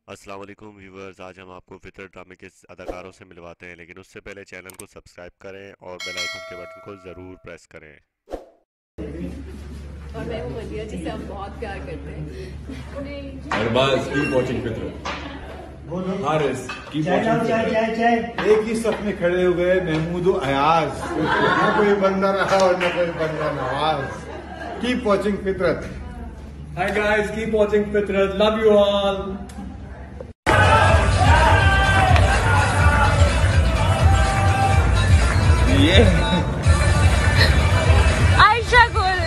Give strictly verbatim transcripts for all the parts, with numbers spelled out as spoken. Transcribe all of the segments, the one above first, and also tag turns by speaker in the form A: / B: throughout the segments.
A: अस्सलाम वालेकुम व्यूवर्स, आज हम आपको फितरत ड्रामे के अदाकारों से मिलवाते हैं, लेकिन उससे पहले चैनल को सब्सक्राइब करें और बेल आइकन के बटन को ज़रूर प्रेस करें।
B: और मैं वो मलिया जिसे हम बहुत प्यार करते हैं।
C: अरबाज कीप वाचिंग फितरत। हारिस कीप वाचिंग फितरत।
D: एक ही सफ में खड़े हो गए महमूद अयाज, न कोई बंदा रहा और न कोई बंदा Nawaz. Keep watching Fitrat.
C: Hi guys, keep watching Fitrat. Love you all. ये
E: आयशा गुल।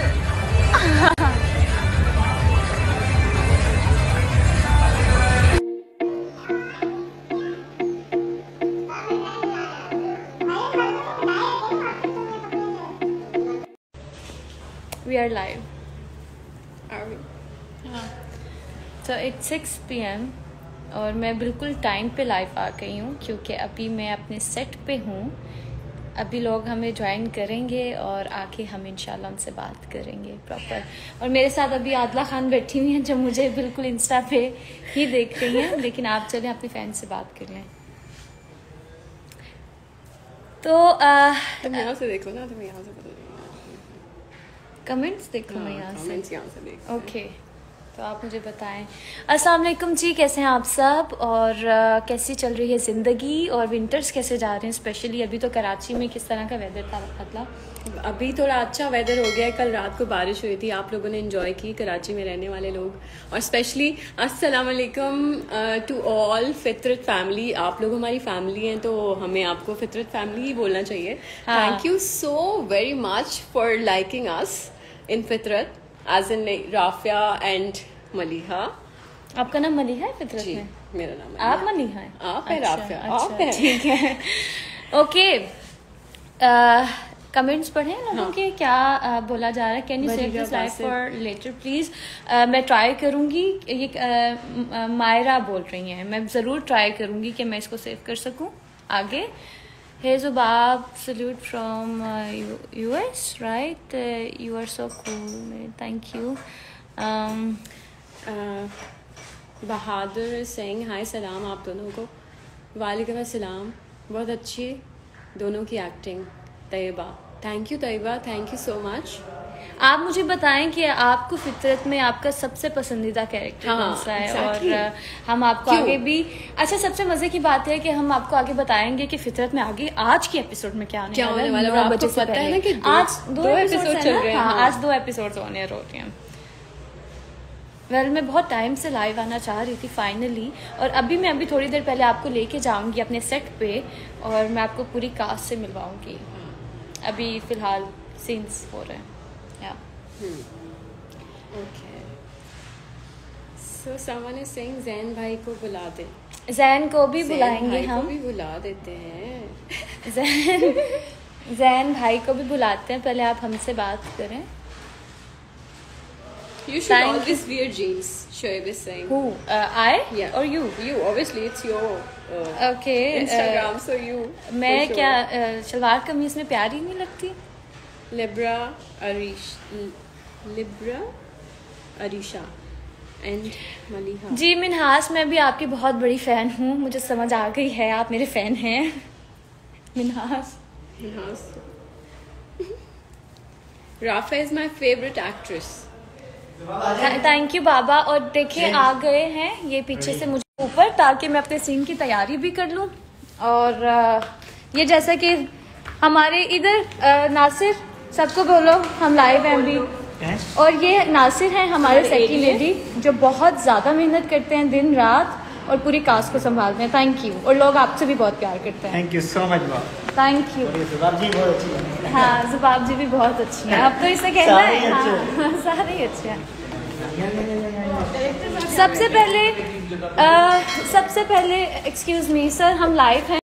E: We are live.
B: Are we?
E: हाँ. So it's six P M और मैं बिल्कुल टाइम पे लाइव आ गई हूँ क्योंकि अभी मैं अपने सेट पे हूँ। अभी लोग हमें ज्वाइन करेंगे और आके हम इंशाल्लाह उनसे बात करेंगे प्रॉपर। और मेरे साथ अभी आदिला खान बैठी हुई हैं जो मुझे बिल्कुल इंस्टा पे ही देख रही हैं, लेकिन आप चलें अपने फैन से बात कर लें। तो आ,
B: तुम यहाँ से देखो ना, तुम यहाँ से बता
E: कमेंट्स देखो मैं यहाँ से।
B: कमेंट्स यहाँ से देखो।
E: ओके, तो आप मुझे बताएं। अस्सलाम वालेकुम जी, कैसे हैं आप सब और uh, कैसी चल रही है ज़िंदगी और विंटर्स कैसे जा रहे हैं? स्पेशली अभी तो कराची में किस तरह का वेदर था मतलब?
B: अभी थोड़ा अच्छा वेदर हो गया है। कल रात को बारिश हुई थी, आप लोगों ने एंजॉय की, कराची में रहने वाले लोग। और स्पेशली अस्सलाम वालेकुम टू ऑल फितरत फैमिली। आप लोग हमारी फैमिली हैं तो हमें आपको फितरत फैमिली ही बोलना चाहिए। Thank you so very much for liking us in Fitrat, as in Rafia and Maliha.
E: आपका नाम मलिहा है फितरत
B: जी,
E: में?
B: मेरा नाम है।
E: आप मलिहा हैं?
B: आप है
E: अच्छा,
B: राफिया।
E: अच्छा,
B: आप है।
E: ठीक है। ओके, कमेंट्स पढ़े लोगों
B: हाँ.
E: के क्या uh, बोला जा रहा है? Can you save this live
B: Basit.
E: For later please? मैं ट्राई करूंगी। ये uh, मायरा बोल रही हैं, मैं ज़रूर ट्राई करूंगी कि मैं इसको सेव कर सकूं आगे। Hey Zubab, salute from uh, U S, right? Uh, you are so cool, man. Thank you. Um,
B: Bahadur Singh, हाय सलाम आप दोनों को। वालेकुम अस्सलाम। बहुत अच्छी दोनों की acting. Tayyaba, thank you Tayyaba, thank you so much.
E: आप मुझे बताएं कि आपको फितरत में आपका सबसे पसंदीदा कैरेक्टर
B: हाँ,
E: कौन सा है?
B: exactly.
E: और uh, हम आपको
B: क्यों?
E: आगे भी अच्छा, सबसे मजे की बात है कि हम आपको आगे बताएंगे कि फितरत में आगे आज के एपिसोड में क्या आने
B: क्या
E: वाला
B: होने
E: है।
B: वाला है।
E: नौ
B: और आपको
E: बजे से
B: पता है
E: पहले।
B: ना कि दो-
E: आज दो,
B: दो
E: एपिसोड
B: episode
E: चल
B: चल
E: रहे
B: रहे
E: हैं।
B: हैं,
E: हाँ,
B: हाँ।
E: आज दो एपिसोड होने हो रहे हैं। वेल well, मैं बहुत टाइम से लाइव आना चाह रही थी फाइनली, और अभी मैं अभी थोड़ी देर पहले आपको लेके जाऊंगी अपने सेट पे और मैं आपको पूरी कास्ट से मिलवाऊंगी। अभी फिलहाल सीन्स हो रहे हैं। या
B: okay, so someone is saying Zain भाई को बुला दे।
E: जैन को भी
B: जैन
E: बुलाएंगे
B: भाई को
E: हम।
B: भी बुला देते हैं।
E: जैन जैन भाई को भी बुलाते हैं, पहले आप हमसे बात करें।
B: You should
E: Thank
B: always wear jeans, Shoaib is saying.
E: Who? Uh, I?
B: Yeah.
E: Or you?
B: You, obviously, it's your uh,
E: Okay.
B: Instagram,
E: uh,
B: so you.
E: मैं
B: for sure.
E: क्या uh, शलवार कमीज में प्यारी नहीं लगती?
B: Libra, Arish, Libra, Arisha, and Maliha.
E: जी मिनहास, मैं भी आपकी बहुत बड़ी फैन हूँ, मुझे समझ आ गई है आप मेरे फैन हैं। Minhas.
B: Yes. Rafa is my favorite actress.
E: Thank you बाबा। और देखिए आ गए हैं ये पीछे से मुझे ऊपर, ताकि मैं अपने सीन की तैयारी भी कर लूं। और अ, ये जैसा कि हमारे इधर अ, नासिर, सबको बोलो हम लाइव हैं अभी। और ये नासिर हैं हमारे सेकी लेडी जो बहुत ज़्यादा मेहनत करते हैं दिन रात और पूरी कास्ट को संभालते हैं। Thank you. और लोग आपसे भी बहुत प्यार करते हैं।
F: Thank you so much Bob.
E: Thank you.
F: Zubab ji बहुत अच्छी है।
E: हाँ, जुबाब जी भी बहुत अच्छी हैं। अब तो इसे कहना
F: सारे
E: है।
F: अच्छे
E: हाँ, सारे ही अच्छे हैं। सबसे पहले आ, सबसे पहले एक्सक्यूज मी सर, हम लाइव हैं।